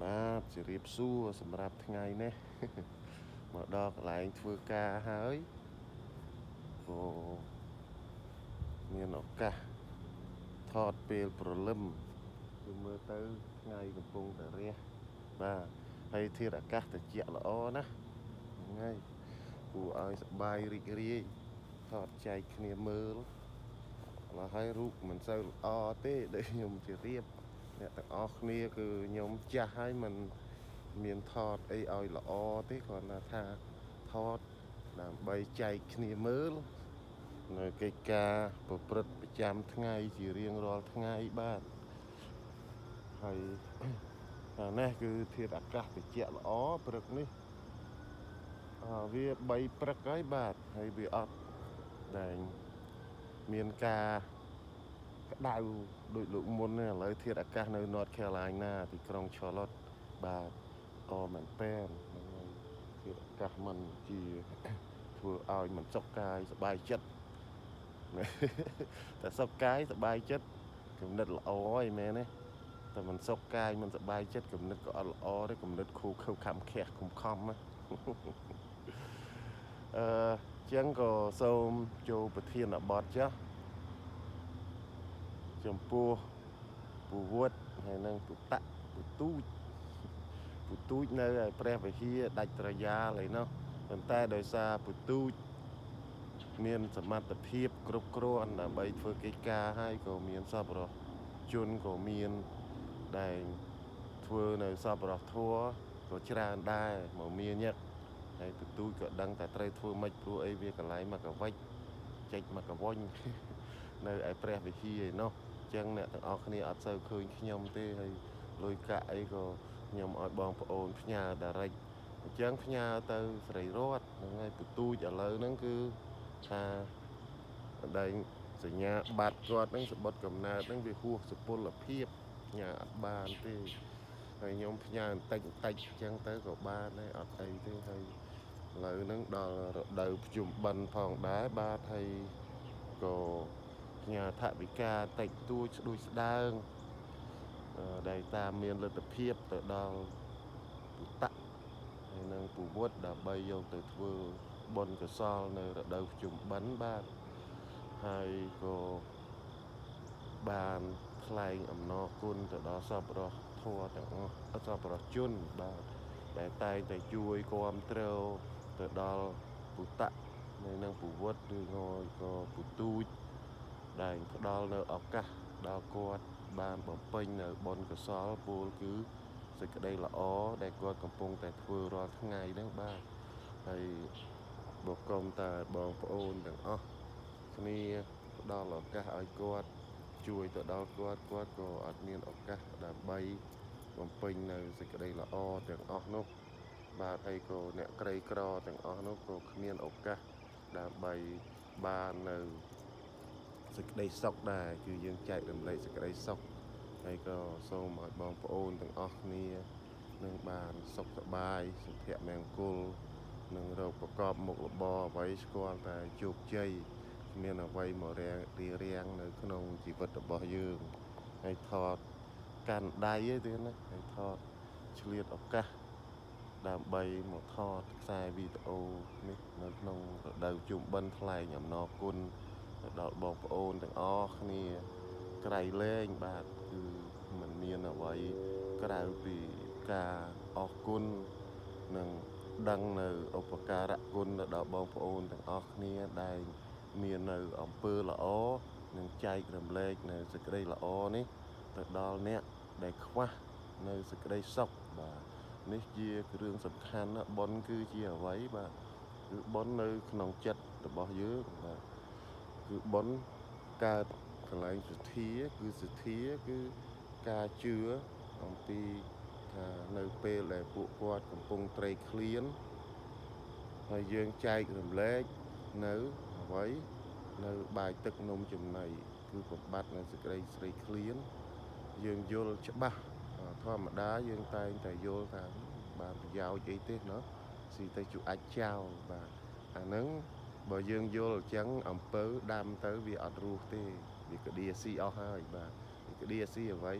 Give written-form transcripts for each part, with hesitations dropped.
បាទជម្រាបសួរសម្រាប់ថ្ងៃនេះមកដល់កន្លែងធ្វើការហើយក៏មានឱកាសថតពេលព្រលឹមគឺមើលទៅថ្ងៃកំពុងតែរះបាទហើយធាតុអាកាសត្រជាក់ល្អណាហ្នឹងហើយគួរឲ្យសប្បាយរីករាយថតចែកគ្នាមើលមកឲ្យរូបមិនសូវល្អទេដូចខ្ញុំជម្រាបអ្នកទាំងអស់គ្នាគឺខ្ញុំចាស់ហើយមិនមានថតអីឲ្យល្អទេគ្រាន់តែថាថតដើម្បីចែកគ្នាមើលនៅកិច្ចការប្រព្រឹត្តប្រចាំថ្ងៃជារៀងរាល់ថ្ងៃបាទហើយនេះគឺធាតុអាកាសត្រជាក់ល្អព្រឹកនេះវា3ព្រឹកហើយបាទហើយវាអត់ដែលមានការក្តៅដូចលោកមុនទេឥឡូវធាតុអាកាសនៅ North Carolina ទីក្រុង Charlotte បាទមែនតែនធាតុអាកាសมันជាធ្វើឲ្យមិនសុខកាយសบายចិត្តតែសុខកាយសบายចិត្តគំនិតល្អឯមែនទេតែមិនសុខកាយមិនសบายចិត្តគំនិតក៏អត់ល្អទេគំនិតខូខើខំខះខំខំណាចឹងក៏សូមចូលប្រធានបទចាស់ចំពោះពុវត្តហើយនឹងពុតៈពុទូចនៅឯព្រះវិហារដាច់ត្រយាលឯណោះប៉ុន្តែដោយសារពុទូចមានសមត្ថភាពគ្រប់គ្រាន់ដើម្បីធ្វើកិច្ចការហើយក៏មានសប្បុរសជនក៏មានដែលធ្វើនៅសប្បុរសធម៌ក៏ច្រើនដែរមកមានញឹកហើយពុទូចក៏ដឹងតែត្រូវធ្វើម៉េចព្រោះអីវាកន្លែងមកកវិចចេញមកកវញនៅឯព្រះវិហារឯណោះចឹងអ្នកទាំងអស់គ្នាអត់សូវឃើញខ្ញុំទេហើយលុយកាក់អីក៏ខ្ញុំឲ្យបងប្អូនផ្ញើ direct អញ្ចឹងផ្ញើទៅស្រីរតហ្នឹងហើយពុទូចឥឡូវហ្នឹងគឺថាដែលសញ្ញាបត្រគាត់ហ្នឹងសម្បត្តិកំណើតហ្នឹងវាហួសសុពលភាពផ្ញើអត់បានទេហើយខ្ញុំផ្ញើបន្តិចអញ្ចឹងទៅក៏បានដែរអត់អីទេហើយឥឡូវហ្នឹងដល់រដូវភ្ជុំបិណ្ឌផងដែរបាទហើយក៏ផ្ញើថវិកាតិចតួចស្ដួយស្ដើងដែលតាមមានលទ្ធភាពទៅដល់ពុតៈហើយនឹងពុវត្តដើម្បីយកទៅធ្វើបុណ្យកុសលនៅរដូវភ្ជុំបិណ្ឌបាទហើយក៏បានថ្លែងអំណរគុណទៅដល់សប្បុរសធម៌ទាំងអស់សប្បុរសជនបាទដែលតែងតែជួយគ្រប់គ្រងទៅដល់ពុតៈហើយនឹងពុវត្តឬក៏ពុទូចដែលផ្ដល់នៅឱកាសដល់គាត់បានបំពេញនៅបុណ្យកុសលពលគឺសេចក្តីល្អដែលគាត់កំពុងតែធ្វើរាល់ថ្ងៃហ្នឹងបាទហើយបកុំតែបងប្អូនទាំងអស់គ្នាផ្ដល់ឱកាសឲ្យគាត់ជួយទៅដល់គាត់ក៏អត់មានឱកាសដើម្បីបំពេញនៅសេចក្តីល្អទាំងអស់នោះបាទហើយក៏អ្នកក្រីក្រទាំងអស់នោះក៏គ្មានឱកាសដើម្បីបាននៅសេចក្តីសុខដែរគឺយើងចែករំលែកសេចក្តីសុខហើយក៏សូមឲ្យបងប្អូនទាំងអស់គ្នានឹងបានសុខសប្បាយសុភមង្គលនឹងរកប្រកបមុខរបរអ្វីស្គាល់តែជោគជ័យគ្មានអ្វីមករាំងនៅក្នុងជីវិតរបស់យើងហើយថតកាន់ដៃទេណាហើយថតឆ្លៀតឱកាសដើម្បីមកថតខ្សែវីដេអូនេះនៅក្នុងរដូវជុំបិណ្ឌថ្លែងអំណរគុណទៅដល់បងប្អូនទាំងអស់គ្នាក្រៃលែងបាទគឺมันមានអ្វីក្រៅពីការអរគុណនិងដឹងនៅឧបការៈគុណទៅដល់បងប្អូនទាំងអស់គ្នាដែលមាននៅអំពើល្អនិងចែករំលែកនៅសេចក្តីល្អនេះទៅដល់អ្នកដែលខ្វះនៅសេចក្តីសុខបាទនេះជាគ្រឿងសំខាន់ណាបុណ្យគឺជាអ្វីបាទគឺបុណ្យនៅក្នុងចិត្តរបស់យើងបាទគឺបុណ្យកើតកន្លែងសទ្ធាគឺសទ្ធាគឺការជឿអំពីថានៅពេលដែលពួកគាត់កំពុងត្រេកឃ្លានហើយយើងចែករំលែកនៅអ្វីនៅបាយទឹកនំចំណីគឺបំបត្តិនៅសេចក្តីស្រេកឃ្លានយើងយល់ច្បាស់ធម្មតាយើងតែងតែយល់ថាបានប្រយោជន៍អីទេណាស៊ីទៅជួអាចចោលបាទអាហ្នឹងបើយើងយល់អញ្ចឹងអំពើដាំទៅវាអត់រស់ទេវាក្តៀស៊ីអស់ហើយបាទវាក្តៀស៊ីអ្វី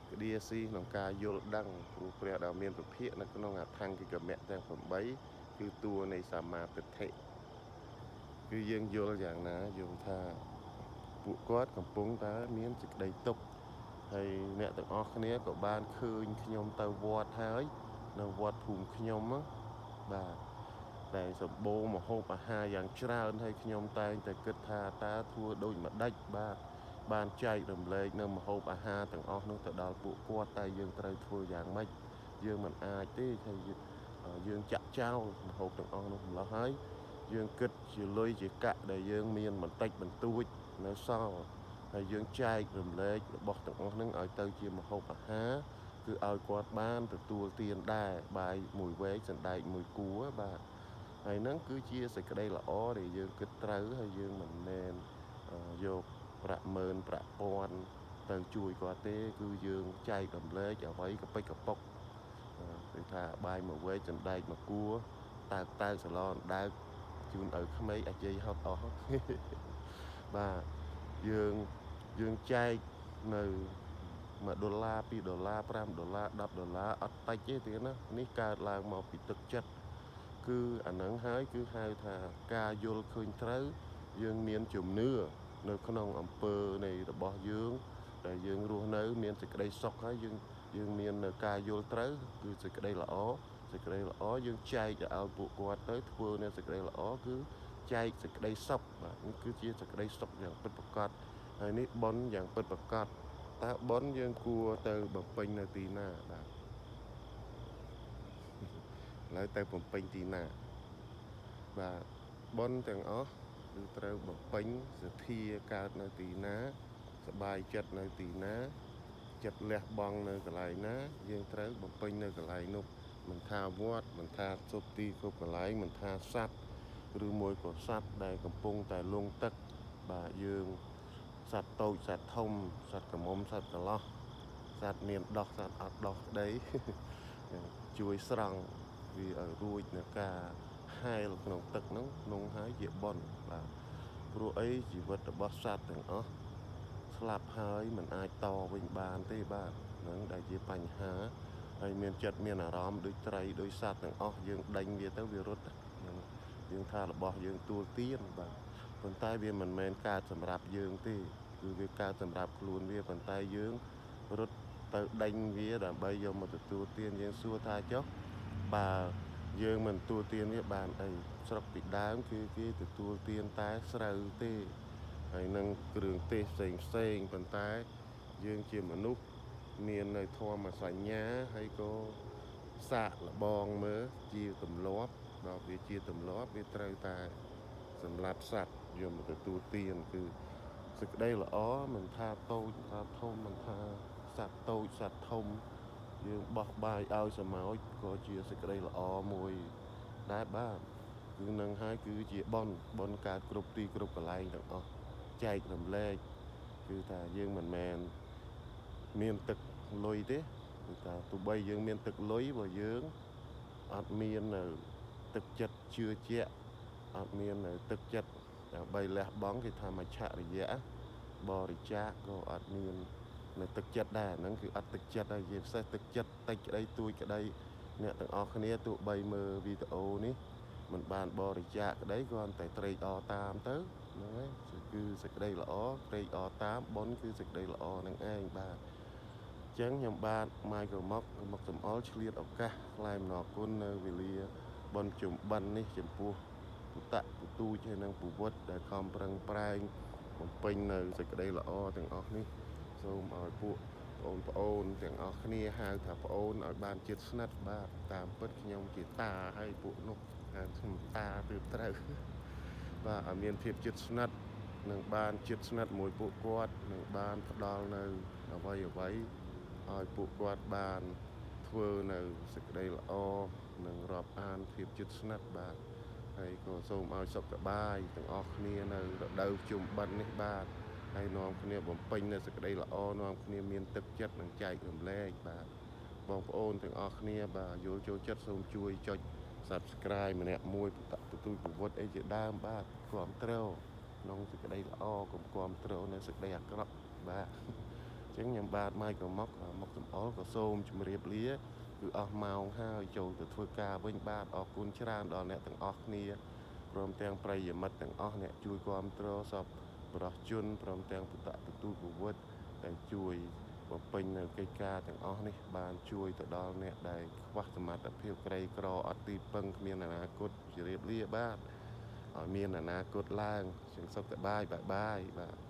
cái đĩa si nông ca vô đăng phụ bè đào miềnประเภท nó có nông thăng cái mẹ đang phẩm bấy cứ tua này sa ma tự thể cứ dương vô dạng ná vô tha phụ quát cầm búng tá miếng trực đầy tục hay mẹ tự óc này có ban khơi nhom tàu vọt hay nó vọt phùm nhom á bà tại sập bô mà hộp hai dạng trơn hay nhom tay tại kết tha ta thua đôi mà đách ba ban chạy đầm lệ nằm mà hộp ha từng óc nó tự đào phụ quát tay dương tay thua dạng mấy dương mình ai thế hay dương chặt trao hộp từng óc nó là hái dương kịch chỉ lôi chỉ cạ để dương miền mình tách mình tu nó sao hay dương trai rầm lệ bọc từng óc nâng ở tàu chỉ mà hộp há cứ ao quạt ban từ tua tiền đài bài mùi vé sần đại mùi cú á bà hay nắng cứ chia sẻ cái đây là ó để dương kịch trứ hay dương mình nên vô bạ mơn bạ pon tàu chui qua té cứ dương trai rầm lệ chả váy cặp bọc thì thà bài mùi vé sần đại mà cua ta ta salon đa chun ở mấy à chơi hot ó bà dương trai nơi mà $2 $5 $10 ở tay chế thì nó ní ca là một bị thực chất cứ ảnh hưởng hái cứ hai thà ca vô khơi trớ dương miền chùm nưa nơi con ông pơ này là bỏ dương để dương ruộng nới miền sẽ đây sọc hái dương miền ca vô trớ cứ sẽ đây là ó sẽ đây là ó dương chay cho ao bộ qua tới thua nên sẽ đây là ó cứ chay sẽ đây sọc và cứ chia sẽ đây sọcอย่างเป็นประกาศhay ní bónอย่างเป็นประกาศta bón dương cua từ bậc pin là tí na đã lấy từ bậc pin tí na và bón từng ó từ bậc pin sẽ thi cao là tí na sẽ bài chật là tí na chật lẹt bong là cái lại ná dương từ bậc pin là cái lại nụ mình tha vót mình tha sốt ti cục cái lại mình tha sắt rư môi của sắt đây cầm pung tại lung tắc bà dương sạt tôi sạt thông sạt cả mông sạt cả lo sạt miền đọc sạt ạt đọc đấy chuối sằng vì ở ruồi là cả hai nông tật nông hái dễ bòn và ruồi ấy chỉ vật là bớt sạt từng ó slap hơi mình ai to bình bàn tê bàn nắng đại diện bành há ai miền chật miền à róm đôi trái đôi sạt từng ó dương đánh về tới virus dương tha là bỏ dương tua tiên và phần tay về mình men ca sầm rạp dương thìคือវាការសម្រាប់ខ្លួនវាប៉ុន្តែយើងរត់ទៅដេញវាដើម្បីយកមកទទួលទានយើងសួរថាចុះបើយើងមិនទទួលទានវាបានអីស្រុកពីដើមគឺគេទទួលទានតែស្រូវទេហើយនឹងគ្រឿងទេសផ្សេងប៉ុន្តែយើងជាមនុស្សមាននៅធម៌សញ្ញាហើយក៏សាកលបងមើលជាទម្លាប់ដល់វាជាទម្លាប់វាត្រូវតែសម្រាប់សត្វយកមកទទួលទានគឺសេចក្តីល្អមិនថាតូចថាធំមិនថាសត្វតូចសត្វធំយើងបោះបាយឲ្យសមោចក៏ជាសេចក្តីល្អមួយដែរបាទគឺនឹងហើយគឺជាបនកើតគ្រប់ទីគ្រប់កន្លែងទាំងអស់ចែករំលែកគឺថាយើងមិនមែនមានទឹកលុយទេគឺថាទោះបីយើងមានទឹកលុយបើយើងអត់មាននៅទឹកចិត្តជឿជាក់អត់មាននៅទឹកចិត្តដើម្បីលះបង់គេថាមច្ឆរិយៈបរិច្ចាគក៏អត់មាននៅទឹកចិត្តដែរហ្នឹងគឺអត់ទឹកចិត្តហើយជាពិសេសទឹកចិត្តតិចក្តីទួចក្តីអ្នកទាំងអស់គ្នាទោះបីមើលវីដេអូនេះមិនបានបរិច្ចាគក្តីគ្រាន់តែត្រេកអរតាមទៅហ្នឹងហើយគឺសេចក្តីល្អត្រេកអរតាមបុណ្យគឺសេចក្តីល្អនឹងឯងបាទអញ្ចឹងខ្ញុំបាទម៉ាយក៏មកសំអល់ឆ្លៀតឱកាសថ្លែងអំណរគុណនៅវេលាបុណ្យជុំបិណ្ឌនេះចំពោះពុតៈពុទូចហើយនឹងពុវត្តដែលខំប្រឹងប្រែងបំពេញនៅសេចក្តីល្អទាំងអស់នេះសូមឲ្យពួកបងប្អូនទាំងអស់គ្នាហៅថាប្អូនឲ្យបានជិតស្និទ្ធបាទតាមពិតខ្ញុំជាតាហើយពួកនោះហៅខ្ញុំតាទើបត្រូវបាទឲ្យមានភាពជិតស្និទ្ធនឹងបានជិតស្និទ្ធមួយពួកគាត់នឹងបានផ្ដល់នៅអ្វីឲ្យពួកគាត់បានធ្វើនៅសេចក្តីល្អនឹងរាប់អានភាពជិតស្និទ្ធបាទហើយក៏សូមឲ្យសុខសប្បាយទាំងអស់គ្នានៅរដូវជុំបិណ្ឌនេះបាទហើយនាំគ្នាបំពេញនៅសេចក្តីល្អនាំគ្នាមានទឹកចិត្តនិងចែករំលែកបាទបងប្អូនទាំងអស់គ្នាបាទយល់ចូលចិត្តសូមជួយចុច Subscribe ម្នាក់មួយទទួលប្រវត្តិអីជាដើមបាទគ្រប់ត្រូវក្នុងសេចក្តីល្អកុំគ្រប់ត្រូវនៅសេចក្តីអាក្រក់បាទចឹងខ្ញុំបាទម៉ៃក៏មកសំអល់ក៏សូមជម្រាបលាគឺអស់ម៉ោងហើយចូលទៅធ្វើការវិញបាទអរគុណច្រើនដល់អ្នកទាំងអស់គ្នាព្រមទាំងប្រិយមិត្តទាំងអស់អ្នកជួយគ្រប់គ្រងសពបរោះជនព្រមទាំងពុទ្ធទូតពវត្តដែលជួយបំពេញនៅកិច្ចការទាំងអស់នេះបានជួយទៅដល់អ្នកដែលខ្វះសមត្ថភាពក្រីក្រអត់ទីពឹងគ្មានអនាគតជម្រាបលាបាទឲ្យមានអនាគតឡើងចឹងសុខសប្បាយបាយបាទ